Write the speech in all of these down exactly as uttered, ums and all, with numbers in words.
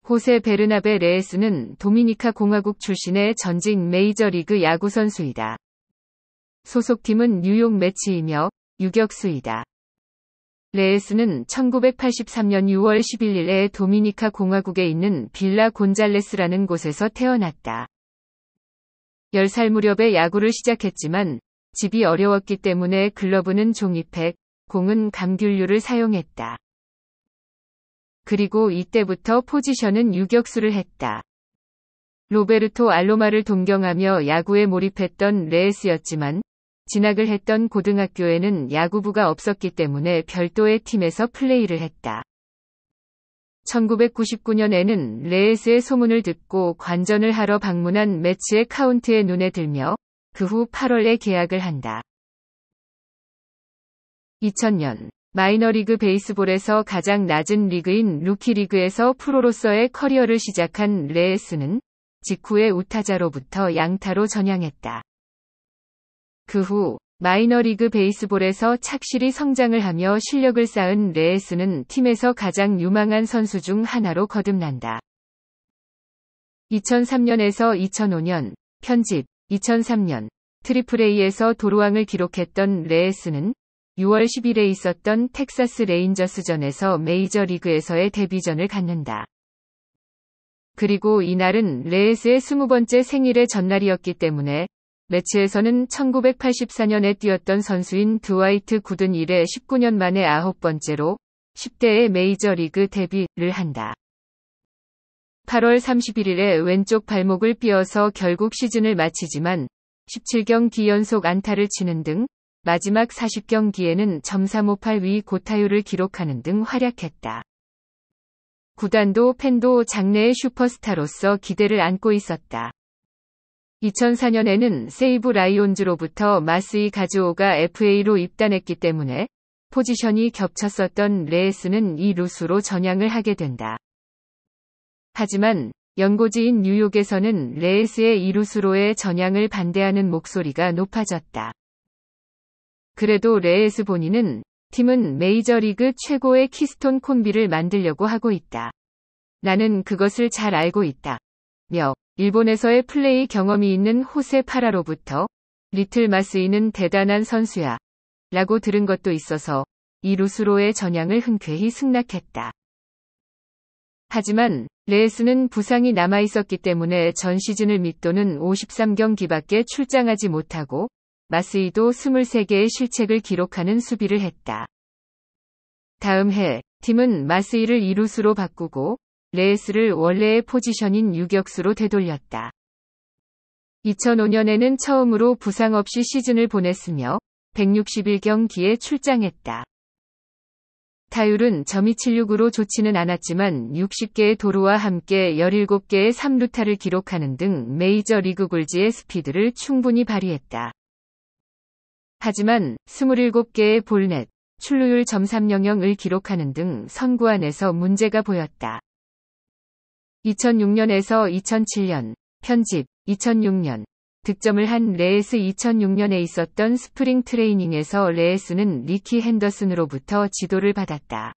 호세 베르나베 레에스는 도미니카 공화국 출신의 전직 메이저리그 야구 선수이다. 소속팀은 뉴욕 매치이며 유격수이다. 레에스는 천구백팔십삼 년 유월 십일일에 도미니카 공화국에 있는 빌라 곤잘레스라는 곳에서 태어났다. 열 살 무렵에 야구를 시작했지만 집이 어려웠기 때문에 글러브는 종이팩, 공은 감귤류를 사용했다. 그리고 이때부터 포지션은 유격수를 했다. 로베르토 알로마를 동경하며 야구에 몰입했던 레에스였지만 진학을 했던 고등학교에는 야구부가 없었기 때문에 별도의 팀에서 플레이를 했다. 천구백구십구 년에는 레에스의 소문을 듣고 관전을 하러 방문한 매츠의 카운트에 눈에 들며 그 후 팔월에 계약을 한다. 이천 년 마이너리그 베이스볼에서 가장 낮은 리그인 루키리그에서 프로로서의 커리어를 시작한 레에스는 직후에 우타자로부터 양타로 전향했다. 그 후 마이너리그 베이스볼에서 착실히 성장을 하며 실력을 쌓은 레에스는 팀에서 가장 유망한 선수 중 하나로 거듭난다. 이천삼 년에서 이천오 년 편집 이천삼 년 트리플 A에서 도루왕을 기록했던 레에스는 유월 십일에 있었던 텍사스 레인저스전에서 메이저리그에서의 데뷔전을 갖는다. 그리고 이날은 레에스의 스무 번째 생일의 전날이었기 때문에 매치에서는 천구백팔십사 년에 뛰었던 선수인 드와이트 구든 이래 십구 년 만에 아홉 번째로 십 대의 메이저리그 데뷔를 한다. 팔월 삼십일일에 왼쪽 발목을 삐어서 결국 시즌을 마치지만 십칠 경기 연속 안타를 치는 등 마지막 사십 경기에는 점 삼오팔 위 고타율을 기록하는 등 활약했다. 구단도 팬도 장래의 슈퍼스타로서 기대를 안고 있었다. 이천사 년에는 세이브 라이온즈로부터 마스이 가즈오가 에프에이로 입단했기 때문에 포지션이 겹쳤었던 레에스는 이 루수로 전향을 하게 된다. 하지만 연고지인 뉴욕에서는 레에스의 이 루수로의 전향을 반대하는 목소리가 높아졌다. 그래도 레에스 본인은 팀은 메이저리그 최고의 키스톤 콤비를 만들려고 하고 있다. 나는 그것을 잘 알고 있다. 며 일본에서의 플레이 경험이 있는 호세 파라로부터 리틀 마스이는 대단한 선수야 라고 들은 것도 있어서 이 루스로의 전향을 흔쾌히 승낙했다. 하지만 레에스는 부상이 남아있었기 때문에 전 시즌을 밑도는 오십삼 경기밖에 출장하지 못하고 마스이도 이십삼 개의 실책을 기록하는 수비를 했다. 다음 해 팀은 마스이를 이 루수로 바꾸고 레에스를 원래의 포지션인 유격수로 되돌렸다. 이천오 년에는 처음으로 부상 없이 시즌을 보냈으며 백육십일 경기에 출장했다. 타율은 점 이칠육으로 좋지는 않았지만 육십 개의 도루와 함께 열일곱 개의 삼 루타를 기록하는 등 메이저리그 골지의 스피드를 충분히 발휘했다. 하지만 이십칠 개의 볼넷, 출루율 점 삼영영을 기록하는 등 선구안에서 문제가 보였다. 이천육 년에서 이천칠 년 편집 이천육 년 득점을 한 레에스 이천육 년에 있었던 스프링 트레이닝에서 레에스는 리키 핸더슨으로부터 지도를 받았다.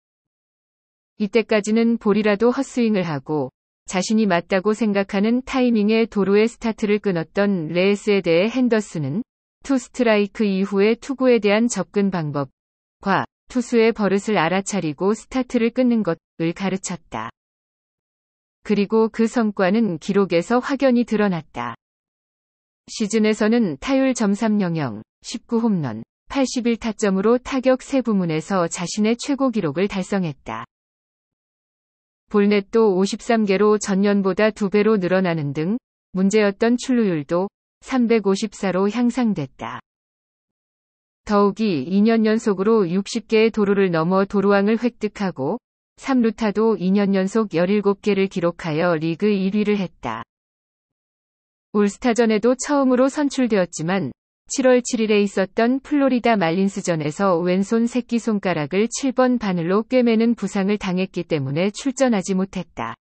이때까지는 볼이라도 헛스윙을 하고 자신이 맞다고 생각하는 타이밍에 도루의 스타트를 끊었던 레에스에 대해 핸더슨은 투 스트라이크 이후의 투구에 대한 접근 방법과 투수의 버릇을 알아차리고 스타트를 끊는 것을 가르쳤다. 그리고 그 성과는 기록에서 확연히 드러났다. 시즌에서는 타율 점 삼영영, 십구 홈런, 팔십일 타점으로 타격 세 부문에서 자신의 최고 기록을 달성했다. 볼넷도 오십삼 개로 전년보다 두 배로 늘어나는 등 문제였던 출루율도 삼백오십사로 향상됐다. 더욱이 이 년 연속으로 육십 개의 도루를 넘어 도루왕을 획득하고 삼 루타도 이 년 연속 열일곱 개를 기록하여 리그 일 위를 했다. 올스타전에도 처음으로 선출되었지만 칠월 칠일에 있었던 플로리다 말린스전에서 왼손 새끼손가락을 칠 번 바늘로 꿰매는 부상을 당했기 때문에 출전하지 못했다.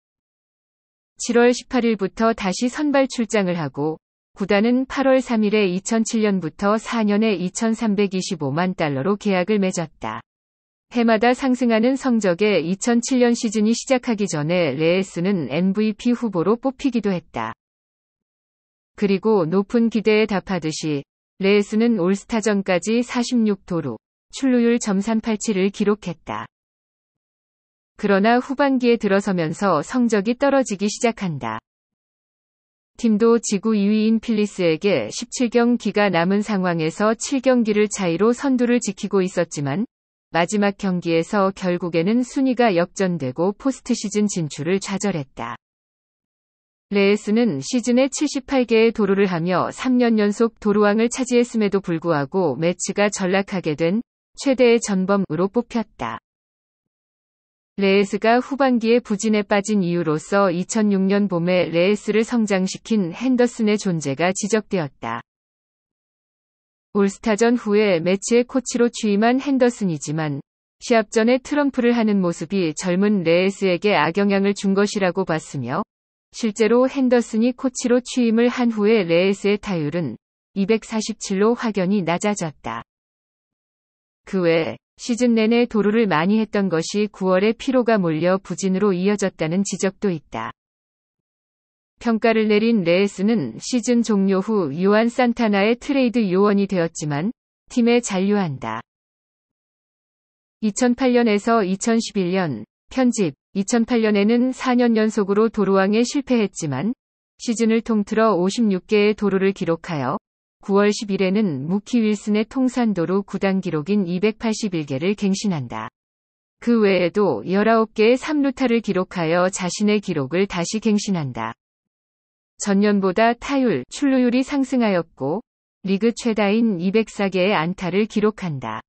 칠월 십팔일부터 다시 선발 출장을 하고 구단은 팔월 삼일에 이천칠 년부터 사 년에 이천삼백이십오만 달러로 계약을 맺었다. 해마다 상승하는 성적의 이천칠 년 시즌이 시작하기 전에 레에스는 엠브이피 후보로 뽑히기도 했다. 그리고 높은 기대에 답하듯이 레에스는 올스타전까지 사십육 도루, 출루율 점 삼팔칠을 기록했다. 그러나 후반기에 들어서면서 성적이 떨어지기 시작한다. 팀도 지구 이 위인 필리스에게 십칠 경기가 남은 상황에서 칠 경기를 차이로 선두를 지키고 있었지만 마지막 경기에서 결국에는 순위가 역전되고 포스트 시즌 진출을 좌절했다. 레에스는 시즌에 칠십팔 개의 도루를 하며 삼 년 연속 도루왕을 차지했음에도 불구하고 매치가 전락하게 된 최대의 전범으로 뽑혔다. 레에스가 후반기에 부진에 빠진 이유로서 이천육 년 봄에 레에스를 성장시킨 핸더슨의 존재가 지적되었다. 올스타전 후에 매치의 코치로 취임한 핸더슨이지만 시합 전에 트럼프를 하는 모습이 젊은 레에스에게 악영향을 준 것이라고 봤으며 실제로 핸더슨이 코치로 취임을 한 후에 레에스의 타율은 이백사십칠로 확연히 낮아졌다. 그 외 시즌 내내 도루를 많이 했던 것이 구월에 피로가 몰려 부진으로 이어졌다는 지적도 있다. 평가를 내린 레에스는 시즌 종료 후 요한 산타나의 트레이드 요원이 되었지만 팀에 잔류한다. 이천팔 년에서 이천십일 년 편집 이천팔 년에는 사 년 연속으로 도루왕에 실패했지만 시즌을 통틀어 오십육 개의 도루를 기록하여 구월 십일에는 무키 윌슨의 통산 도루 구단 기록인 이백팔십일 개를 갱신한다. 그 외에도 열아홉 개의 삼 루타를 기록하여 자신의 기록을 다시 갱신한다. 전년보다 타율, 출루율이 상승하였고 리그 최다인 이백사 개의 안타를 기록한다.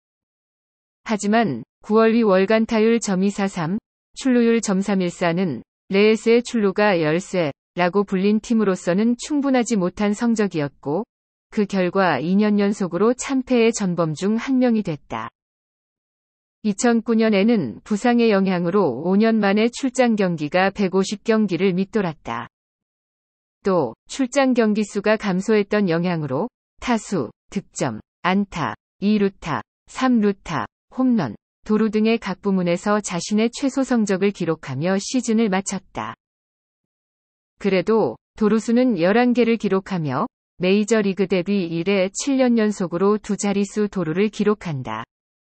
하지만 구월 이 월간 타율 점 이사삼, 출루율 점 삼일사는 레에스의 출루가 열쇠라고 불린 팀으로서는 충분하지 못한 성적이었고 그 결과 이 년 연속으로 참패의 전범 중 한 명이 됐다. 이천구 년에는 부상의 영향으로 오 년 만에 출장 경기가 백오십 경기를 밑돌았다. 또 출장 경기 수가 감소했던 영향으로 타수, 득점, 안타, 이 루타, 삼 루타, 홈런, 도루 등의 각 부문에서 자신의 최소 성적을 기록하며 시즌을 마쳤다. 그래도 도루수는 열한 개를 기록하며 메이저리그 데뷔 이래 칠 년 연속으로 두 자릿수 도루를 기록한다.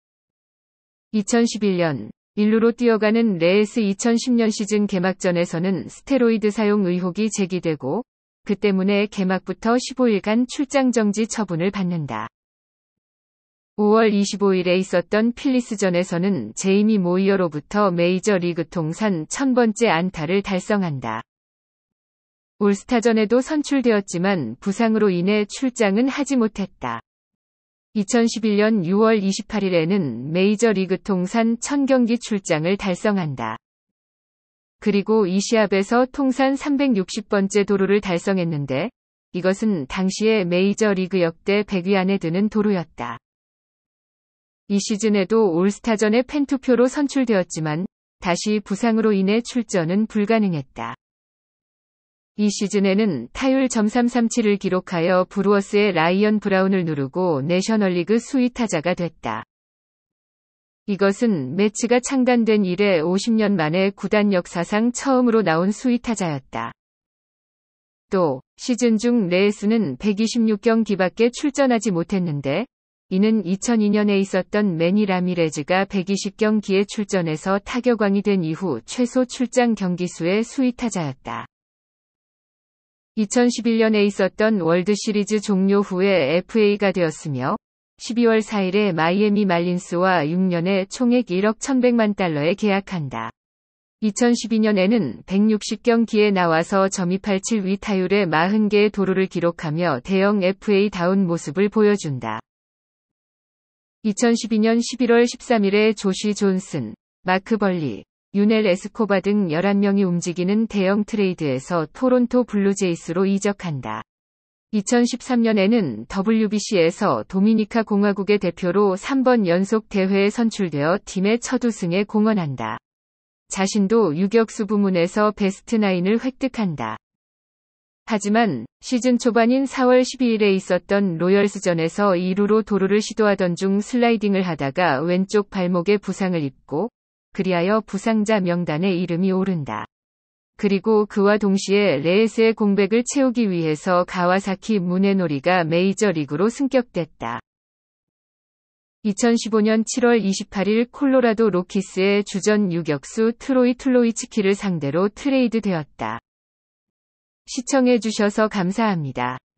이천십일 년 일 루로 뛰어가는 레에스 이천십 년 시즌 개막전에서는 스테로이드 사용 의혹이 제기되고 그 때문에 개막부터 십오 일간 출장 정지 처분을 받는다. 오월 이십오일에 있었던 필리스전에서는 제이미 모이어로부터 메이저리그 통산 천 번째 안타를 달성한다. 올스타전에도 선출되었지만 부상으로 인해 출장은 하지 못했다. 이천십일 년 유월 이십팔일에는 메이저리그 통산 천 경기 출장을 달성한다. 그리고 이 시합에서 통산 삼백육십 번째 도루를 달성했는데 이것은 당시의 메이저리그 역대 백 위 안에 드는 도루였다. 이 시즌에도 올스타전에 팬투표로 선출되었지만 다시 부상으로 인해 출전은 불가능했다. 이 시즌에는 타율 점 삼삼칠을 기록하여 브루어스의 라이언 브라운을 누르고 내셔널리그 수위타자가 됐다. 이것은 매치가 창단된 이래 오십 년 만에 구단 역사상 처음으로 나온 수위타자였다. 또 시즌 중 레에스는 백이십육 경기밖에 출전하지 못했는데 이는 이천이 년에 있었던 매니 라미레즈가 백이십 경기에 출전해서 타격왕이 된 이후 최소 출장 경기수의 수위타자였다. 이천십일 년에 있었던 월드시리즈 종료 후에 에프에이가 되었으며 십이월 사일에 마이애미 말린스와 육 년에 총액 일억 천백만 달러에 계약한다. 이천십이 년에는 백육십 경기에 나와서 점 이팔칠 위 타율의 사십 개의 도루를 기록하며 대형 에프에이다운 모습을 보여준다. 이천십이 년 십일월 십삼일에 조시 존슨, 마크 벌리, 유넬 에스코바 등 열한 명이 움직이는 대형 트레이드에서 토론토 블루제이스로 이적한다. 이천십삼 년에는 더블유비씨에서 도미니카 공화국의 대표로 삼 번 연속 대회에 선출되어 팀의 첫 우승에 공헌한다. 자신도 유격수 부문에서 베스트 나인을 획득한다. 하지만 시즌 초반인 사월 십이일에 있었던 로열스전에서 이 루로 도루를 시도하던 중 슬라이딩을 하다가 왼쪽 발목에 부상을 입고 그리하여 부상자 명단에 이름이 오른다. 그리고 그와 동시에 레이스의 공백을 채우기 위해서 가와사키 무네노리가 메이저리그로 승격됐다. 이천십오년 칠월 이십팔일 콜로라도 로키스의 주전 유격수 트로이 툴로이츠키를 상대로 트레이드되었다. 시청해주셔서 감사합니다.